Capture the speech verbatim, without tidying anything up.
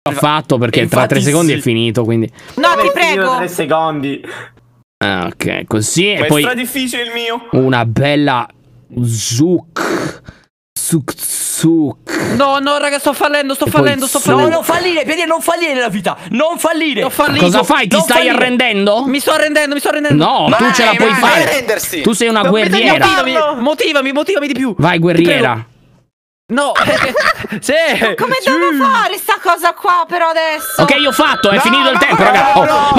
L'ho fatto perché tra tre secondi è finito, quindi. No, ti prego. tre secondi. Ah, ok, così Ma e poi è stra difficile il mio. una bella Zook. Zook Zook. No, no, raga, sto fallendo, sto E poi fallendo, sto su- fallendo. No, non fallire, Pietro, non fallire nella vita. Non fallire. Ho fallito. Cosa fai? Ti Non stai fallire. arrendendo? Mi sto arrendendo, mi sto arrendendo. No, Vai, tu ce la puoi vai, fare. vai a rendersi. Tu sei una Non mi devi guerriera. Motivami, motivami, motivami di più. Vai, Ti guerriera. prego. No, sì. Come devo fare sta cosa qua però adesso? Ok, io ho fatto, è No, finito il no, tempo, no, raga. Oh, no.